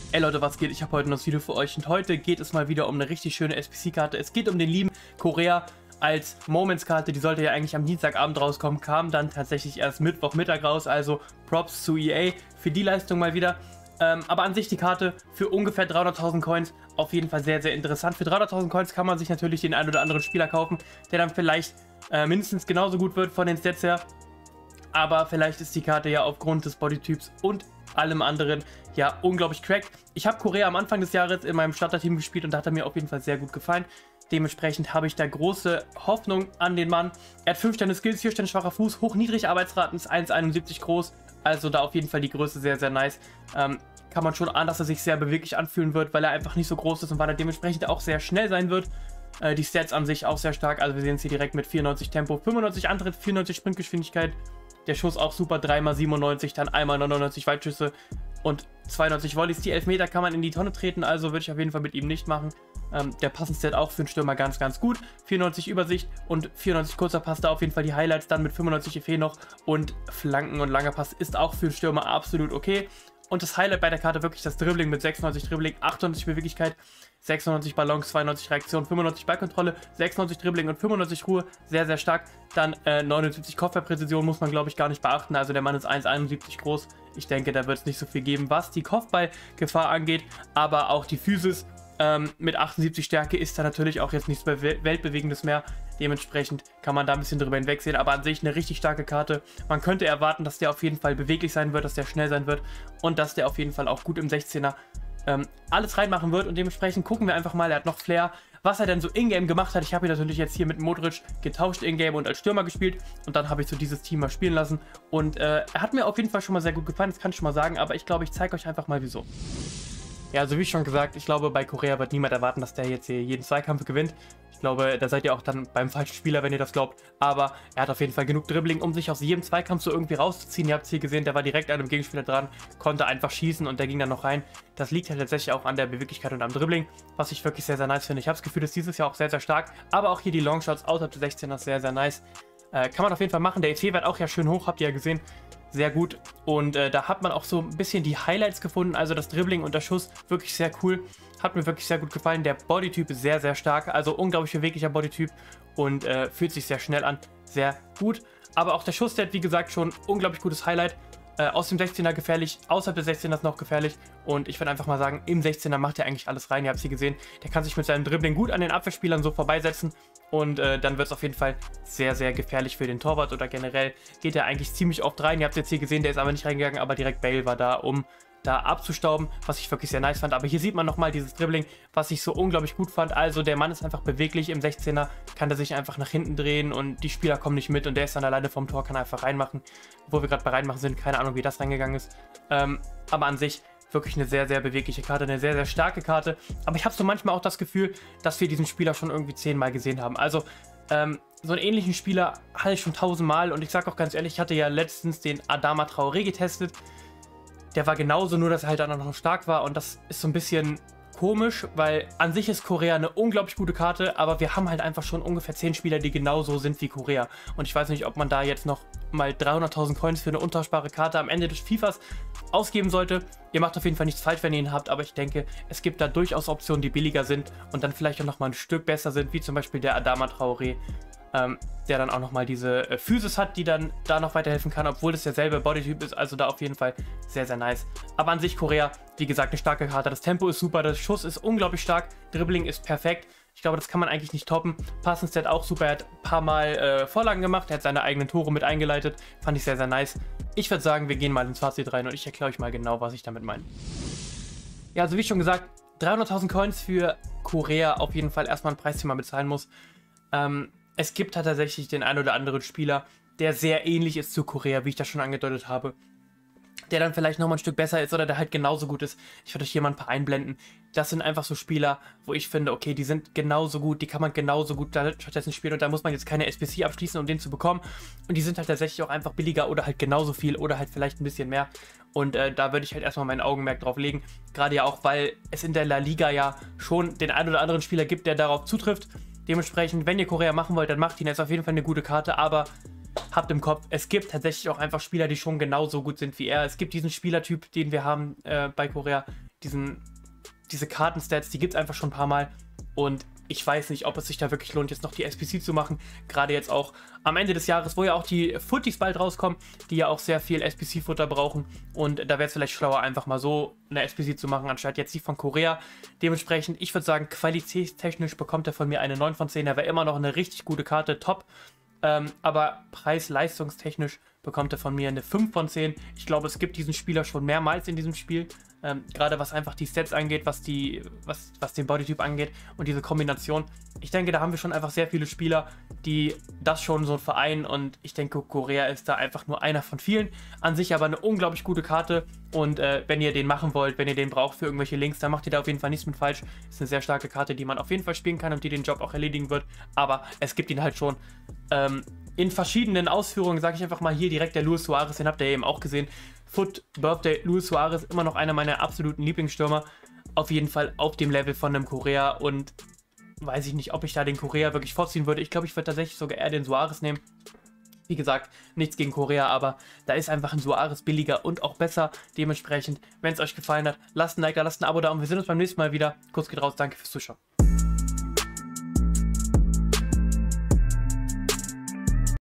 Ey Leute, was geht? Ich habe heute noch das Video für euch und heute geht es mal wieder um eine richtig schöne SBC-Karte. Es geht um den lieben Korea als Moments-Karte. Die sollte ja eigentlich am Dienstagabend rauskommen, kam dann tatsächlich erst Mittwochmittag raus, also Props zu EA für die Leistung mal wieder. Aber an sich die Karte für ungefähr 300.000 Coins auf jeden Fall sehr, sehr interessant. Für 300.000 Coins kann man sich natürlich den einen oder anderen Spieler kaufen, der dann vielleicht mindestens genauso gut wird von den Stats her. Aber vielleicht ist die Karte ja aufgrund des Bodytyps und allem anderen ja unglaublich cracked. Ich habe Korea am Anfang des Jahres in meinem Starterteam gespielt und da hat er mir auf jeden Fall sehr gut gefallen. Dementsprechend habe ich da große Hoffnung an den Mann. Er hat 5 Sterne Skills, 4 Sterne schwacher Fuß, hoch-niedrig Arbeitsraten, ist 1,71 groß. Also da auf jeden Fall die Größe sehr, sehr nice. Kann man schon ahnen, dass er sich sehr beweglich anfühlen wird, weil er einfach nicht so groß ist und weil er dementsprechend auch sehr schnell sein wird. Die Stats an sich auch sehr stark. Also wir sehen es hier direkt mit 94 Tempo, 95 Antritt, 94 Sprintgeschwindigkeit. Der Schuss auch super, 3x97, dann einmal 99 Weitschüsse und 92 Volleys. Die Elfmeter kann man in die Tonne treten, also würde ich auf jeden Fall mit ihm nicht machen. Der Passenstat auch für einen Stürmer ganz, ganz gut. 94 Übersicht und 94 kurzer Pass, da auf jeden Fall die Highlights, dann mit 95 Effet noch. Und Flanken und langer Pass ist auch für einen Stürmer absolut okay. Und das Highlight bei der Karte wirklich das Dribbling mit 96 Dribbling, 98 Beweglichkeit, 96 Balance, 92 Reaktion, 95 Ballkontrolle, 96 Dribbling und 95 Ruhe. Sehr, sehr stark. Dann 79 Kopfballpräzision muss man, glaube ich, gar nicht beachten. Also der Mann ist 1,71 groß. Ich denke, da wird es nicht so viel geben, was die Kopfballgefahr angeht. Aber auch die Physis mit 78 Stärke ist da natürlich auch jetzt nichts Weltbewegendes mehr. Dementsprechend kann man da ein bisschen drüber hinwegsehen, aber an sich eine richtig starke Karte. Man könnte erwarten, dass der auf jeden Fall beweglich sein wird, dass der schnell sein wird und dass der auf jeden Fall auch gut im 16er alles reinmachen wird. Und dementsprechend gucken wir einfach mal, er hat noch Flair, was er denn so in-game gemacht hat. Ich habe ihn natürlich jetzt hier mit Modric getauscht in-game und als Stürmer gespielt und dann habe ich so dieses Team mal spielen lassen. Und er hat mir auf jeden Fall schon mal sehr gut gefallen, das kann ich schon mal sagen, aber ich glaube, ich zeige euch einfach mal wieso. Ja, also wie schon gesagt, ich glaube, bei Korea wird niemand erwarten, dass der jetzt hier jeden Zweikampf gewinnt. Ich glaube, da seid ihr auch dann beim falschen Spieler, wenn ihr das glaubt. Aber er hat auf jeden Fall genug Dribbling, um sich aus jedem Zweikampf so irgendwie rauszuziehen. Ihr habt es hier gesehen, der war direkt an einem Gegenspieler dran, konnte einfach schießen und der ging dann noch rein. Das liegt halt tatsächlich auch an der Beweglichkeit und am Dribbling, was ich wirklich sehr, sehr nice finde. Ich habe das Gefühl, dass dieses Jahr auch sehr, sehr stark. Aber auch hier die Longshots außerhalb des 16ers sehr, sehr nice. Kann man auf jeden Fall machen. Der EC-Wert auch ja schön hoch, habt ihr ja gesehen. Sehr gut. Und da hat man auch so ein bisschen die Highlights gefunden. Also das Dribbling und der Schuss wirklich sehr cool. Hat mir wirklich sehr gut gefallen. Der Bodytyp ist sehr, sehr stark. Also unglaublich beweglicher Bodytyp und fühlt sich sehr schnell an. Sehr gut. Aber auch der Schussstat, wie gesagt, schon unglaublich gutes Highlight. Aus dem 16er gefährlich, außerhalb des 16ers noch gefährlich. Und ich würde einfach mal sagen, im 16er macht er eigentlich alles rein. Ihr habt es hier gesehen. Der kann sich mit seinem Dribbling gut an den Abwehrspielern so vorbeisetzen. Und dann wird es auf jeden Fall sehr, sehr gefährlich für den Torwart. Oder generell geht er eigentlich ziemlich oft rein. Ihr habt es jetzt hier gesehen, der ist aber nicht reingegangen. Aber direkt Bale war da, um da abzustauben, was ich wirklich sehr nice fand. Aber hier sieht man nochmal dieses Dribbling, was ich so unglaublich gut fand. Also der Mann ist einfach beweglich. Im 16er kann er sich einfach nach hinten drehen und die Spieler kommen nicht mit und der ist dann alleine vom Tor, kann er einfach reinmachen. Wo wir gerade bei reinmachen sind, keine Ahnung, wie das reingegangen ist. Aber an sich wirklich eine sehr, sehr bewegliche Karte, eine sehr, sehr starke Karte. Aber ich habe so manchmal auch das Gefühl, dass wir diesen Spieler schon irgendwie 10-mal gesehen haben. Also so einen ähnlichen Spieler hatte ich schon 1000-mal und ich sage auch ganz ehrlich, ich hatte ja letztens den Adama Traoré getestet. Der war genauso, nur dass er halt dann noch stark war und das ist so ein bisschen komisch, weil an sich ist Korea eine unglaublich gute Karte, aber wir haben halt einfach schon ungefähr 10 Spieler, die genauso sind wie Korea. Und ich weiß nicht, ob man da jetzt noch mal 300.000 Coins für eine untauschbare Karte am Ende des FIFAs ausgeben sollte. Ihr macht auf jeden Fall nichts falsch, wenn ihr ihn habt, aber ich denke, es gibt da durchaus Optionen, die billiger sind und dann vielleicht auch noch mal ein Stück besser sind, wie zum Beispiel der Adama Traoré, der dann auch nochmal diese Physis hat, die dann da noch weiterhelfen kann, obwohl das derselbe Bodytyp ist, also da auf jeden Fall sehr, sehr nice. Aber an sich Korea, wie gesagt, eine starke Karte, das Tempo ist super, der Schuss ist unglaublich stark, Dribbling ist perfekt, ich glaube, das kann man eigentlich nicht toppen. Passenstat auch super, er hat ein paar Mal Vorlagen gemacht, er hat seine eigenen Tore mit eingeleitet, fand ich sehr, sehr nice. Ich würde sagen, wir gehen mal ins Fazit rein und ich erkläre euch mal genau, was ich damit meine. Ja, also wie schon gesagt, 300.000 Coins für Korea, auf jeden Fall erstmal ein Preis, den man bezahlen muss. Es gibt halt tatsächlich den einen oder anderen Spieler, der sehr ähnlich ist zu Korea, wie ich das schon angedeutet habe. Der dann vielleicht nochmal ein Stück besser ist oder der halt genauso gut ist. Ich würde euch hier mal ein paar einblenden. Das sind einfach so Spieler, wo ich finde, okay, die sind genauso gut, die kann man genauso gut stattdessen spielen und da muss man jetzt keine SBC abschließen, um den zu bekommen. Und die sind halt tatsächlich auch einfach billiger oder halt genauso viel oder halt vielleicht ein bisschen mehr. Und da würde ich halt erstmal mein Augenmerk drauf legen. Gerade ja auch, weil es in der La Liga ja schon den einen oder anderen Spieler gibt, der darauf zutrifft. Dementsprechend, wenn ihr Korea machen wollt, dann macht ihn. Er ist auf jeden Fall eine gute Karte, aber habt im Kopf, es gibt tatsächlich auch einfach Spieler, die schon genauso gut sind wie er. Es gibt diesen Spielertyp, den wir haben bei Korea, diese Kartenstats, die gibt es einfach schon ein paar Mal und ich weiß nicht, ob es sich da wirklich lohnt, jetzt noch die SBC zu machen. Gerade jetzt auch am Ende des Jahres, wo ja auch die Footies bald rauskommen, die ja auch sehr viel SBC-Futter brauchen. Und da wäre es vielleicht schlauer, einfach mal so eine SBC zu machen, anstatt jetzt die von Korea. Dementsprechend, ich würde sagen, qualitätstechnisch bekommt er von mir eine 9 von 10. Er wäre immer noch eine richtig gute Karte, top. Aber preis-leistungstechnisch bekommt er von mir eine 5 von 10. Ich glaube, es gibt diesen Spieler schon mehrmals in diesem Spiel. Gerade was einfach die Stats angeht, was den Bodytyp angeht und diese Kombination. Ich denke, da haben wir schon einfach sehr viele Spieler, die das schon so vereinen und ich denke, Korea ist da einfach nur einer von vielen. An sich aber eine unglaublich gute Karte und wenn ihr den machen wollt, wenn ihr den braucht für irgendwelche Links, dann macht ihr da auf jeden Fall nichts mit falsch. Ist eine sehr starke Karte, die man auf jeden Fall spielen kann und die den Job auch erledigen wird, aber es gibt ihn halt schon in verschiedenen Ausführungen, sage ich einfach mal hier direkt der Luis Suarez, den habt ihr eben auch gesehen. Foot Birthday Luis Suarez, immer noch einer meiner absoluten Lieblingsstürmer. Auf jeden Fall auf dem Level von einem Korea und weiß ich nicht, ob ich da den Korea wirklich vorziehen würde. Ich glaube, ich würde tatsächlich sogar eher den Suarez nehmen. Wie gesagt, nichts gegen Korea, aber da ist einfach ein Suarez billiger und auch besser. Dementsprechend, wenn es euch gefallen hat, lasst ein Like da, lasst ein Abo da und wir sehen uns beim nächsten Mal wieder. Kurz geht raus, danke fürs Zuschauen.